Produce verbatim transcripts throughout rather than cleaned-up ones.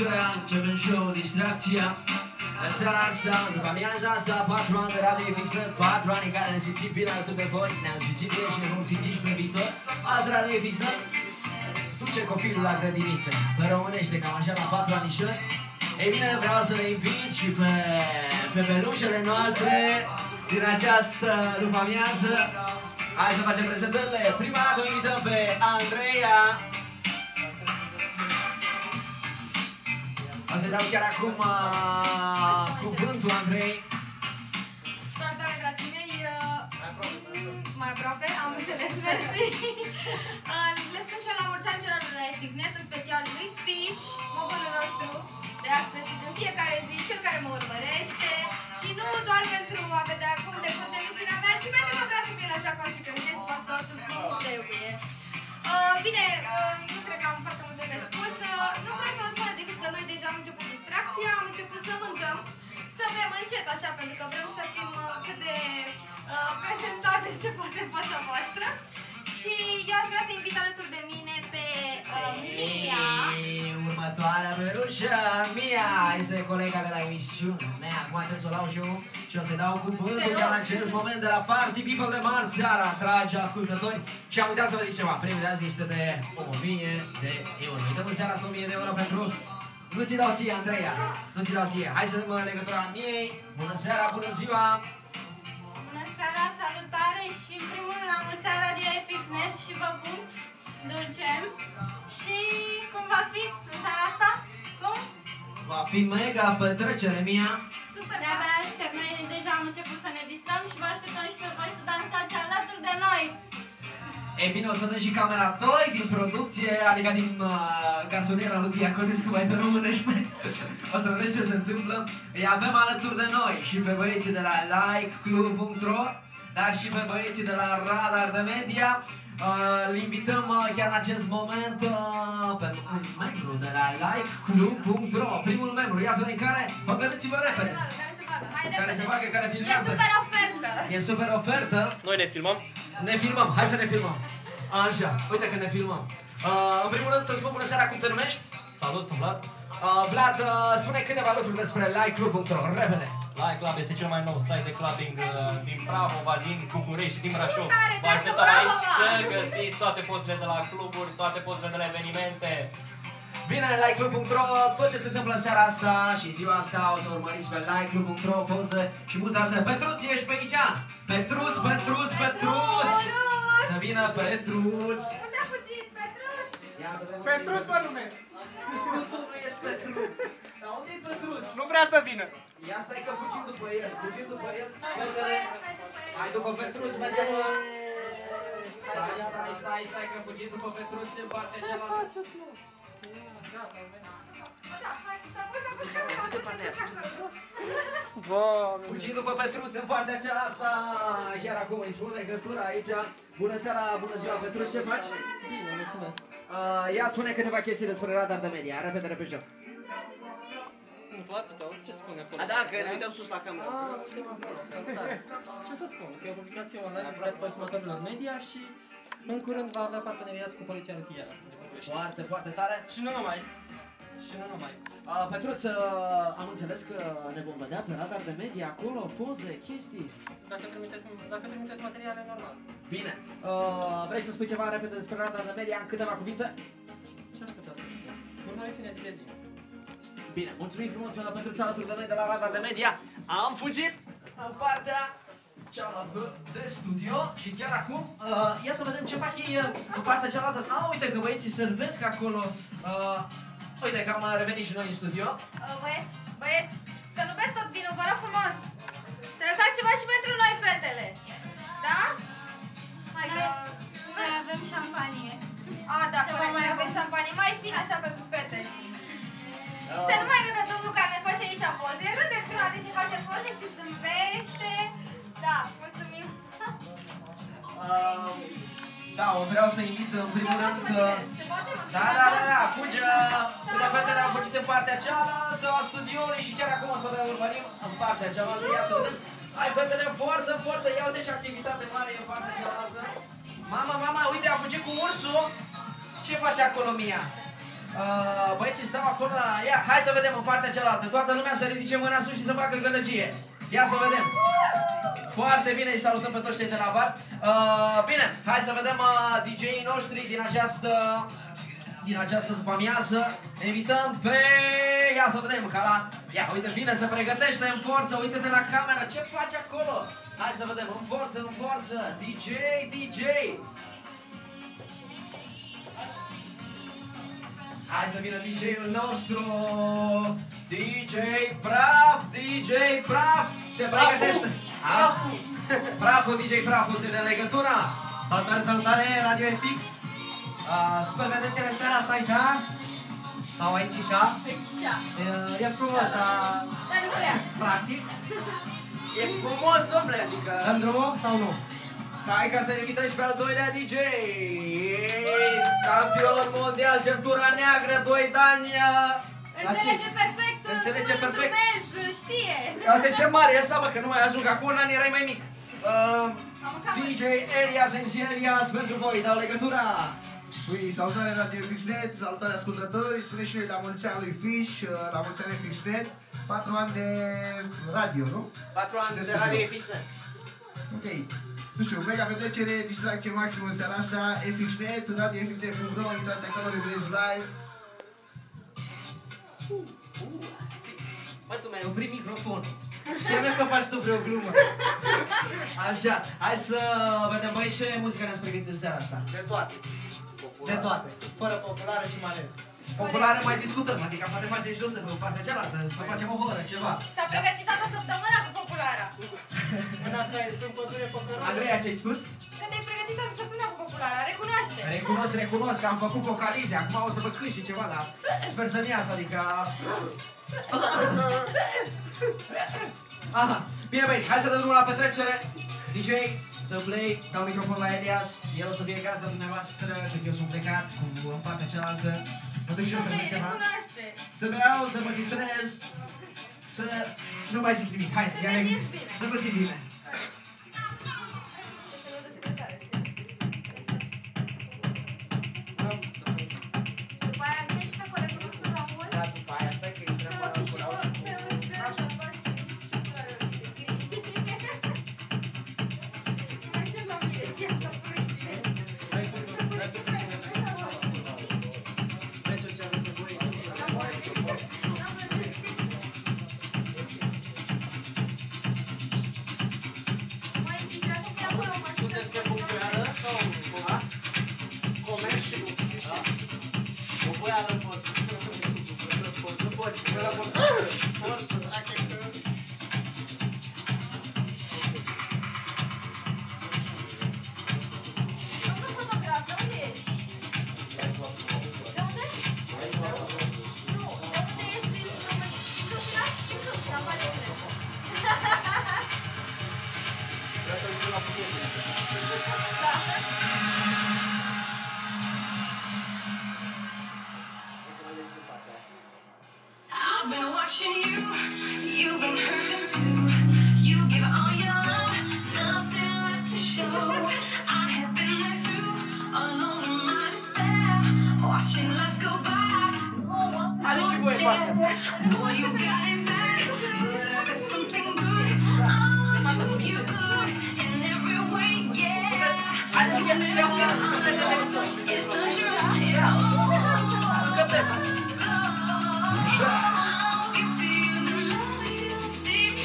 Belușa, începem show, distracția. În seara asta, după amiaza asta, patru ani de radio fixat, patru ani care ne simțim bine alături de voi, ne-am simțit bine și ne vom simți și pe viitor. Azi radio fixat, duce copilul la grădiniță, pe românește, cam așa la patru anișori. Ei bine, vreau să le invit și pe, pe belușele noastre din această după amiază. Hai să facem prezentările. Prima dată o invităm pe Andreea. O să-i dau chiar acum uh, cuvântul Andrei. Salutare, dragii mei! Uh, mai aproape, am înțeles, mersi! Uh, le spun și eu la mulți ani celor de la Fixnet, în special lui Fish, mogulul nostru de astăzi și din fiecare zi, cel care mă urmărește. Și nu doar pentru a vedea cum decurge emisiunea mea, ci pentru că vrea să fie așa cum zice, vedeți, fac totul cum trebuie. Uh, bine, uh, nu cred că am foarte multe de spus. Uh, nu vreau să vă spun decât că noi deja am început distracția, am început să mâncăm, să bem încet așa, pentru că vrem să fim uh, cât de uh, prezentabili se poate în fața voastră. Și eu aș vrea să invit alături de mine pe uh, Mia. Următoarea belușă, Mia, este colega de la emisiune. Mea, acum trebuie să o lau și eu și o să-i dau cuvântul chiar în acest moment de la Party People de marți seara, dragi ascultători. Și am uitat să vă zic ceva, premiul de azi este de o mie de euro. Îi dăm în seara asta o mie de euro pentru... Nu ți dau ție, Andreea, nu ți dau ție. Hai să dăm legătura Miei. Bună seara, bună ziua! Bună seara, salutare și în primul rând la mulți ani Radio Fixnet și vă pup, dulcem. Și cum va fi în seara asta? Cum? Va fi mega petrecere, Mia. Super, de-abia aștept, noi deja am început să ne distrăm și vă așteptăm și pe voi să dansați alături de noi. Ei bine, o să dăm și camera doi din producție, adică din uh, garsoniera lui Diaconescu, mai pe românește. O să vedeți ce se întâmplă. Îi avem alături de noi și pe băieții de la like club punct ro, dar și pe băieții de la Radar de Media. Uh, îl invităm uh, chiar în acest moment uh, pe un membru de la like club punct ro, primul membru. Ia să vedem care, hotărâți-vă repede. Care se facă, hai Care repede. se facă, care filmează. E super ofertă. E super ofertă. Noi ne filmăm. Ne filmăm, hai să ne filmăm. Așa, uite că ne filmăm. Uh, în primul rând, îți spun bună seara, cum te numești? Salut, sunt Vlad. Uh, Vlad, uh, spune câteva lucruri despre like club punct ro, repede. Like Club este cel mai nou site de clubbing uh, din Prahova, din București și din Brașov. Care Vă așteptăm de aici Prahova! să găsiți toate posturile de la cluburi, toate posturile de la evenimente. Bine, like club punct ro, tot ce se întâmplă în seara asta și ziua asta o să urmăriți pe like club punct ro, poze și multe alte. Petruț, ești pe aici? Petruț, Petruț, Petruț! Să vină Petruț! Unde a fugit, Petruț? Petruț mă numesc! Tu nu ești Petruț! Dar unde e Petruț? Nu vrea să vină! Ia stai că fugim după el, fugim după el. Fetele, hai după Petruț, mergem la... Stai, stai, stai, stai că fugim după Petruț în partea cealaltă. Ce faceți, mă? Da, hai, să pus, să pus, să pus, să pus. Fugim după Petruț în partea cealaltă. Chiar acum îi spun legătura aici. Bună seara, bună ziua, Petruț, ce faci? Bine, mulțumesc. Uh, ia spune câteva chestii despre Radar de Media, repede, repede joc. Îmi place tot, ce spune acolo? A, da, că ne uităm sus la cameră. Ah, uităm acolo, salutare. Ce să spun, că e o publicație online pentru consumatorilor media și în curând va avea parteneriat cu Poliția Rutieră de București. Foarte, foarte tare. Și nu numai. Și nu numai. Uh, Petruț, uh, am înțeles că ne vom vedea pe Radar de Media acolo, poze, chestii. Dacă trimiteți, dacă trimiteți materiale, normal. Bine. Uh, vrei să spui ceva repede despre Radar de Media în câteva cuvinte? Ce aș putea să spun? Urmăriți-ne zi de zi. Bine, mulțumim frumos pentru ți alături de noi de la Radar de Media. Am fugit în partea cealaltă de studio și chiar acum uh, ia să vedem ce fac ei uh, în partea cealaltă. Ah, uite că băieții servesc acolo. Uh, uite că am revenit și noi în studio. Uh, băieți, băieți, să nu beți tot vinul, vă rog frumos. Să lăsați ceva și pentru noi, fetele. Da? Hai că... Noi avem șampanie. A, da, Ceva corect, mai noi avem bun. șampanie mai fin așa pentru fete. Și să nu mai râdă domnul care ne face aici poze. Râde Trua, deci ne face poze și zâmbește. Da, mulțumim. Uh, da, o vreau să invit în primul Eu pot rând să mă că... ghidez. Se poate? Mă Da, ghidez? da, da, da, fuge, fuge fetele, am fugit în partea cealaltă a studioului și chiar acum o să le urmărim în partea cealaltă. Ia să vedem. Hai fetele, forță, forță, ia uite ce activitate mare e în partea cealaltă. Mama, mama, uite, a fugit cu ursul. Ce face acolo, Mia? Uh, băieții stau acolo la... Ia, hai să vedem în partea cealaltă. Toată lumea să ridice mâna sus și să facă gălăgie. Ia să vedem. Foarte bine, îi salutăm pe toți cei de la bar. Uh, bine, hai să vedem uh, D J-ii noștri din această... din această după-amiază. Ne invităm pe... Ia să vedem, ca la... Ia, uite, vine, se pregătește în forță, uite-te la camera, ce faci acolo? Hai să vedem, în forță, în forță, D J, D J. Hai să vină D J-ul nostru, D J Praf, D J Praf, se pregătește. Praful! Praful, D J Praful, se dă legătura. Salutare, salutare, Radio F X! Uh, super petrecere seara asta aici, sau aici așa. Uh, e frumos, dar practic. E frumos, domnule, adică... Dăm drumul sau nu? Stai ca să-l invităm și pe al doilea D J. Campion mondial, centura neagră, doi ani. Înțelege perfect, Înțelege perfect. mulțumesc, știe. Uite ce mare e asta, mă, că nu mai ajung, acum un an erai mai mic. Uh, D J Elias, M C Elias, pentru voi, dau legătura. Păi, salutare Radio F X net, salutare ascultători, spune și noi la mulți ani lui Fish, la mulți ani F X net, patru ani de radio, nu? patru ani de Radio F X net. Ok. Nu știu, mega petrecere, distracție maximă în seara asta, F X net, radio F X net punct ro, intrați acolo, ne vedeți live. Bă, tu mi-ai oprit microfonul. Știam eu că faci tu vreo glumă. Așa, hai să vedem, băi, ce muzică ne-ați pregătit în seara asta? De toate. De toate. Fără populară și manet. Populară mai discutăm, adică poate facem și jos pe partea cealaltă, să facem o horă, ceva. S-a pregătit toată săptămâna cu populara. În asta e, sunt pădure păcăroare. Andreea, ce ai spus? Că te-ai pregătit toată săptămâna cu populara, recunoaște. Recunosc, recunosc că am făcut vocalize, acum o să vă cânt și ceva, dar sper să-mi iasă, adică... Aha, bine băieți, hai să dăm drumul la petrecere. D J, dă play, dau microfon la Elias, el o să fie gazda dumneavoastră, când eu sunt plecat, cu în partea cealaltă. Mă duc și eu să fac ceva. Recunoaște. Să beau, să mă distrez, să... Nu mai zic nimic, hai, Să ia te le- simți bine. Să vă simt bine. După aia vine și pe colegul nostru Ramon. Da, după aia, stai că intrăm Pe la ochi și curaj. pe ochi pe așa albaștri, nu știu care de gri. Așa la mine, și asta proiectile. Vreți orice aveți nevoie, Am vorbit. Am vorbit. Mai fișa să fie acolo, mă sunteți pe populară sau cumva? Comerț și nu. Populară pot. Nu poți, că la forță. Forță, dacă că... Domnul fotograf, de unde ești? De unde? Nu, de unde ești din România? Din Câmpina? Din Câmpina, îmi pare bine. Vreau să ajung la prieteni. Da. I've been watching you, you've been hurting too. You give all your love, nothing left to show. I have been there too, alone in my despair, watching life go by. Haide și voi partea asta. Boy, you got it back, but I got something good. I'll treat you good in every way, yeah. Haideți că vreau să It's such a rush, it all I'll give to you the love you see.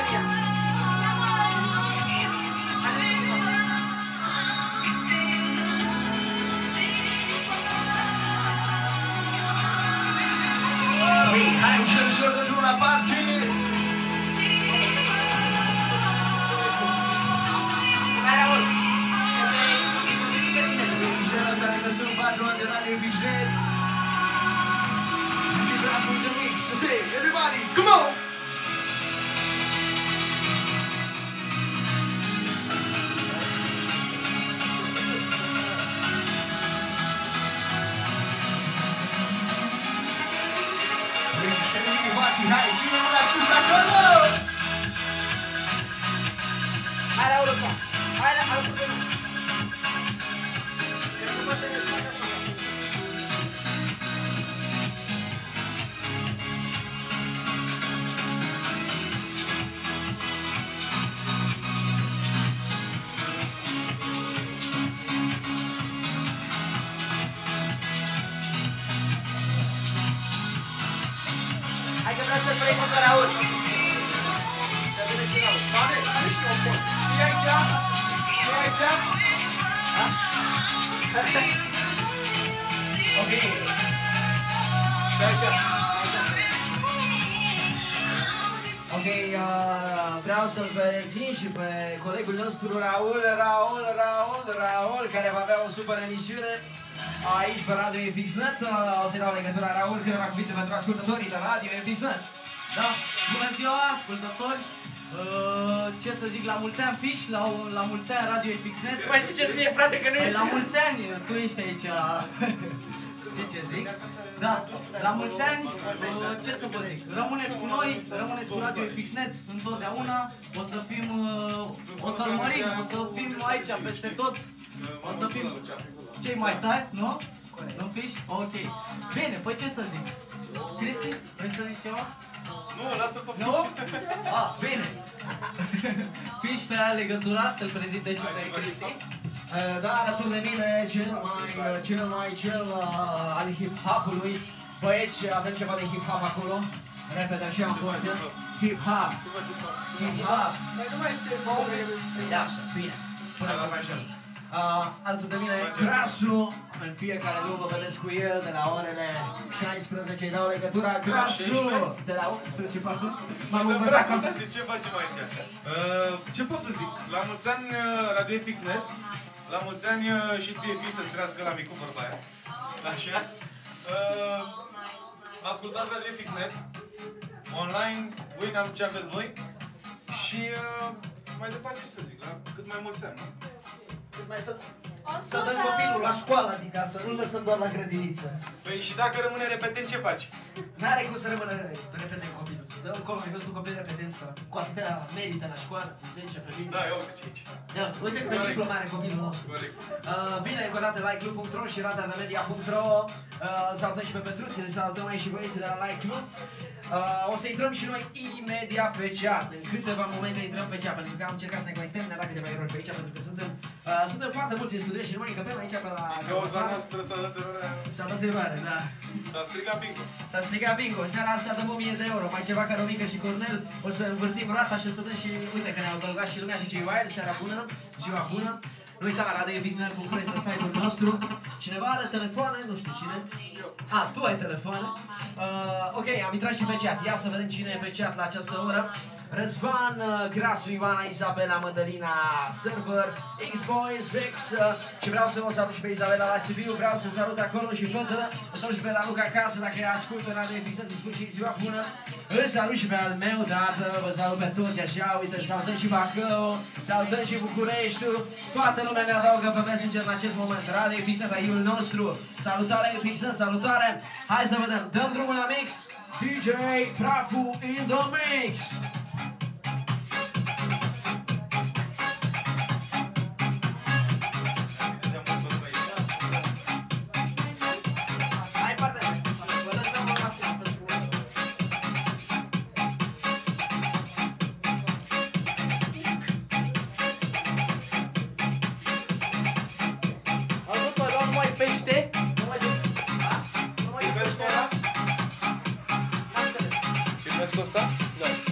Hai, ușor, ușor, dă drumul la parte! Hai, Raul! În seara asta ne găsim patru ani de Radio F X net. D J Praful in the mix, okay, everybody, come on! Hai, cine mâna sus acolo? Hai, Raul, acum! Hai, Raul, acum! că vreau să-l prezint pe Raul. Să vedeți ce Raul. Doamne, are și eu un pot. E aici? E aici? Ok. E aici. Ok, uh, vreau să-l prezint și pe colegul nostru Raul, Raul, Raul, Raul, care va avea o super emisiune aici pe Radio F X Net. Uh, o să-i dau legătura Raul, câteva cuvinte pentru ascultătorii de Radio F X Net. Da, bună ziua, ascultători! Uh, ce să zic, la mulți ani Fish, la, la mulți ani Radio F X Net. Mai ziceți mie, frate, că nu Păi, ești. la mulți ani, tu ești aici. Știi ce zic? Da, la mulți ani, uh, ce să vă zic, rămâneți cu noi, rămâneți cu Radio F X Net întotdeauna, o să fim, uh, o să-l mărim, o să fim aici peste tot, o să fim cei mai tari, nu? Nu Fish? Ok. Bine, păi ce să zic? Cristi, vrei să zici ceva? Nu, lasă pe Nu? Ah, bine. Fish pe aia legătura, să-l prezinte și pe Cristi. Da, alături de mine, cel mai, cel mai, cel uh, al hip-hop-ului. Băieți, avem ceva de hip-hop acolo. Repede, așa în forță. Hip-hop. Hip-hop. Da, așa, bine. Până la așa. Uh, alături de mine, Grasu. În fiecare lună vă vedeți cu el de la orele șaisprezece. Îi dau legătura Grasu. De la optsprezece, pardon. M-am învățat cam... De ce facem aici așa? Uh, ce pot să zic? La mulți ani Radio F X Net. La mulți ani și ție fi să-ți trească la micul vorba aia. Așa. Uh, ascultați Radio F X Net. Online, voi n-am ce aveți voi. Și uh, mai departe ce să zic, la cât mai mulți ani. Mai să, să dăm copilul la școală, adică să nu lăsăm doar la grădiniță. Păi și dacă rămâne repetent, ce faci? N-are cum să rămână repetent copilul. Dă încolo, ai văzut un copil repetent, cu atâtea merită la școală, zece pe mine. Da, eu uite ce aici. Ia, uite câte diplome are copilul nostru. Uh, bine, încă o dată, like club punct ro și radardamedia.ro. uh, Salutăm și pe Petruții, le salutăm aici și băieții de la Like Club. Uh, o să intrăm și noi imediat pe chat. În câteva momente intrăm pe chat, pentru că am încercat să ne conectăm, ne-a dat câteva erori pe aici, pentru că suntem, uh, suntem foarte mulți în studio și nu mai încăpem aici pe la... Din cauza noastră s-a dat eroarea. S-a dat eroare, da. S-a strigat bingo. S-a strigat bingo, seara asta dăm o mie de euro, mai ceva ca Romica și Cornel, o să învârtim rata și o să dăm și, uite că ne-au adăugat și lumea, zice Ioael, seara bună, ziua bună. Nu uita, radio f x net punct ro este site-ul nostru. Cineva are telefoane? Nu știu cine. A, tu ai telefoane. Uh, ok, am intrat și pe chat. Ia să vedem cine e pe chat la această oră. Răzvan, uh, Grasu, Ioana, Isabela, Mădălina, Server, X-Boys, X uh, și vreau să vă salut și pe Isabela la Sibiu, vreau să salut acolo și fetele, îl salut și pe la Luca acasă, dacă ascultă Radio F X Net, îi spun și ziua bună, îl salut și pe al meu, tată, vă salut pe toți așa, uite, salutăm și Bacău, salutăm și Bucureștiul, toată lumea ne adaugă pe Messenger în acest moment, Radio F X Net, aiul nostru, salutare F X Net, salutare, hai să vedem, dăm drumul la mix, D J Prafu in the mix! Filmezi cu ăsta? Da.